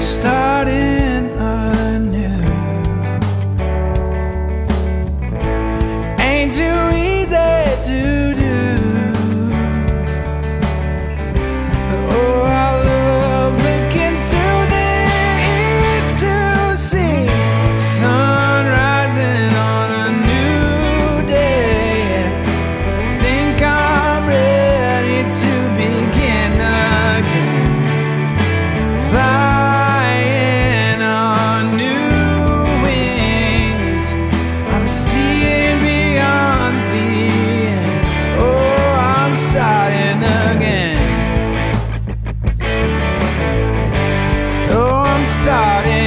starting anew. Ain't too easy to do. Oh, I love looking to the east to see sun rising on a new day. I think I'm ready to begin again, flying on new wings. I'm seeing beyond the end. Oh, I'm starting again. Oh, I'm starting